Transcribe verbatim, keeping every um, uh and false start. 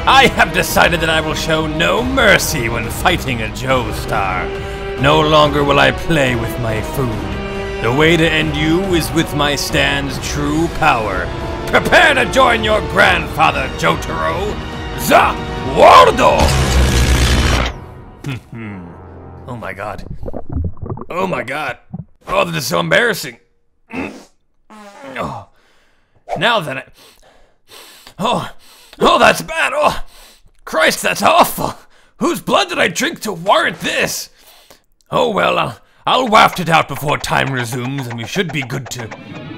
I have decided that I will show no mercy when fighting a Joestar. No longer will I play with my food. The way to end you is with my stand's true power. Prepare to join your grandfather, Jotaro. Za Wardo! Oh my god. Oh my god. Oh, this is so embarrassing. Oh. Now then I... Oh. Oh, that's bad. Oh. Christ, that's awful. Whose blood did I drink to warrant this? Oh well, I'll, I'll waft it out before time resumes and we should be good to...